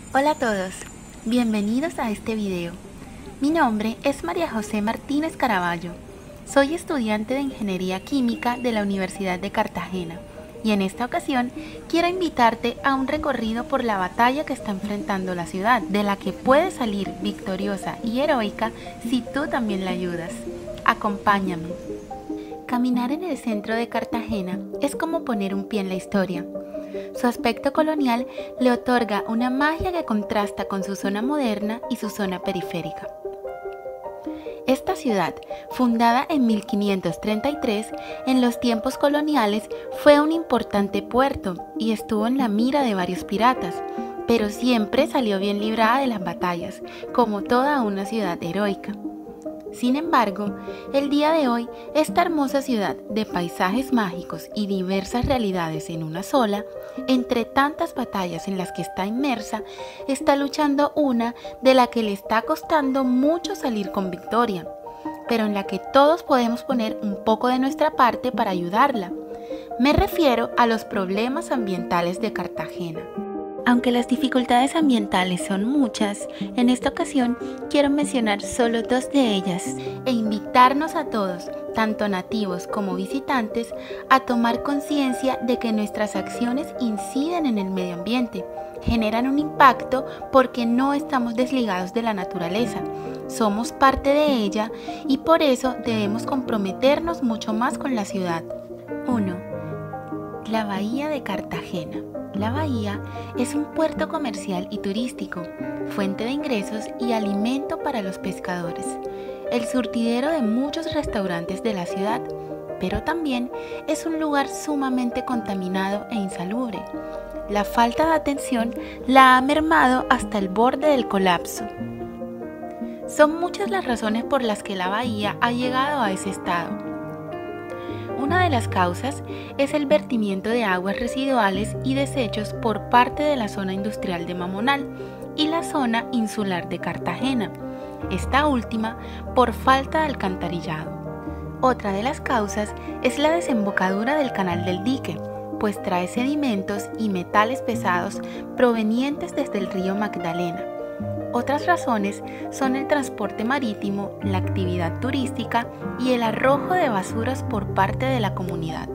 Hola a todos, bienvenidos a este video. Mi nombre es María José Martínez Caraballo. Soy estudiante de Ingeniería Química de la Universidad de Cartagena y en esta ocasión quiero invitarte a un recorrido por la batalla que está enfrentando la ciudad, de la que puedes salir victoriosa y heroica si tú también la ayudas. Acompáñame. Caminar en el centro de Cartagena es como poner un pie en la historia. Su aspecto colonial le otorga una magia que contrasta con su zona moderna y su zona periférica. Esta ciudad, fundada en 1533, en los tiempos coloniales fue un importante puerto y estuvo en la mira de varios piratas, pero siempre salió bien librada de las batallas, como toda una ciudad heroica. Sin embargo, el día de hoy, esta hermosa ciudad de paisajes mágicos y diversas realidades en una sola, entre tantas batallas en las que está inmersa, está luchando una de la que le está costando mucho salir con victoria, pero en la que todos podemos poner un poco de nuestra parte para ayudarla. Me refiero a los problemas ambientales de Cartagena. Aunque las dificultades ambientales son muchas, en esta ocasión quiero mencionar solo dos de ellas e invitarnos a todos, tanto nativos como visitantes, a tomar conciencia de que nuestras acciones inciden en el medio ambiente, generan un impacto porque no estamos desligados de la naturaleza, somos parte de ella y por eso debemos comprometernos mucho más con la ciudad. 1. La Bahía de Cartagena. La bahía es un puerto comercial y turístico, fuente de ingresos y alimento para los pescadores, el surtidero de muchos restaurantes de la ciudad, pero también es un lugar sumamente contaminado e insalubre. La falta de atención la ha mermado hasta el borde del colapso. Son muchas las razones por las que la bahía ha llegado a ese estado. Una de las causas es el vertimiento de aguas residuales y desechos por parte de la zona industrial de Mamonal y la zona insular de Cartagena, esta última por falta de alcantarillado. Otra de las causas es la desembocadura del canal del dique, pues trae sedimentos y metales pesados provenientes desde el río Magdalena. Otras razones son el transporte marítimo, la actividad turística y el arrojo de basuras por parte de la comunidad.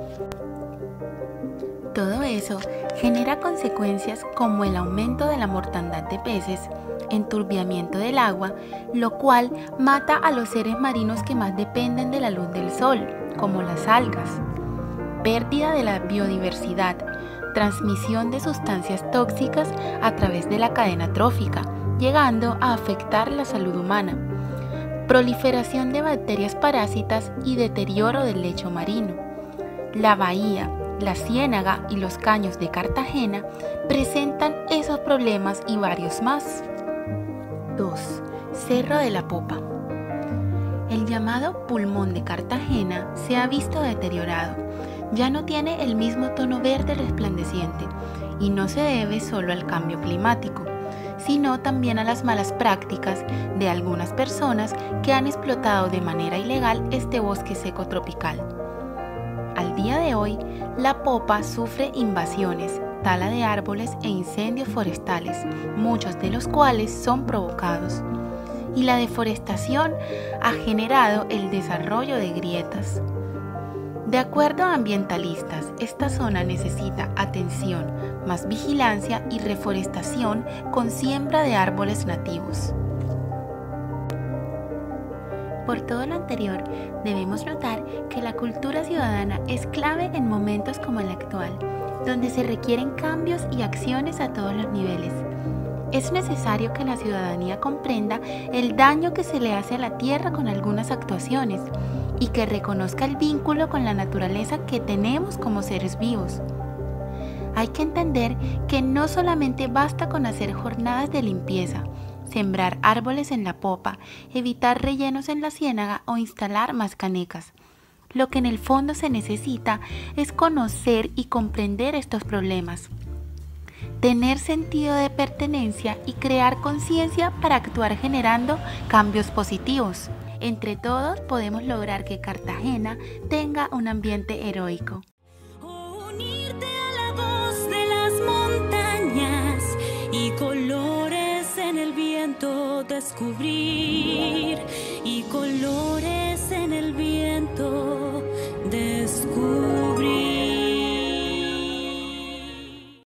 Todo eso genera consecuencias como el aumento de la mortandad de peces, enturbiamiento del agua, lo cual mata a los seres marinos que más dependen de la luz del sol, como las algas, pérdida de la biodiversidad, transmisión de sustancias tóxicas a través de la cadena trófica, llegando a afectar la salud humana, proliferación de bacterias parásitas y deterioro del lecho marino. La bahía, la ciénaga y los caños de Cartagena presentan esos problemas y varios más. 2. Cerro de la Popa. El llamado pulmón de Cartagena se ha visto deteriorado. Ya no tiene el mismo tono verde resplandeciente y no se debe solo al cambio climático, sino también a las malas prácticas de algunas personas que han explotado de manera ilegal este bosque seco tropical. Al día de hoy, la popa sufre invasiones, tala de árboles e incendios forestales, muchos de los cuales son provocados. Y la deforestación ha generado el desarrollo de grietas. De acuerdo a ambientalistas, esta zona necesita atención, más vigilancia y reforestación con siembra de árboles nativos. Por todo lo anterior, debemos notar que la cultura ciudadana es clave en momentos como el actual, donde se requieren cambios y acciones a todos los niveles. Es necesario que la ciudadanía comprenda el daño que se le hace a la tierra con algunas actuaciones y que reconozca el vínculo con la naturaleza que tenemos como seres vivos. Hay que entender que no solamente basta con hacer jornadas de limpieza, sembrar árboles en la popa, evitar rellenos en la ciénaga o instalar más canecas. Lo que en el fondo se necesita es conocer y comprender estos problemas, tener sentido de pertenencia y crear conciencia para actuar generando cambios positivos. Entre todos podemos lograr que Cartagena tenga un ambiente heroico. Unirte a la voz de las montañas y color descubrir y colores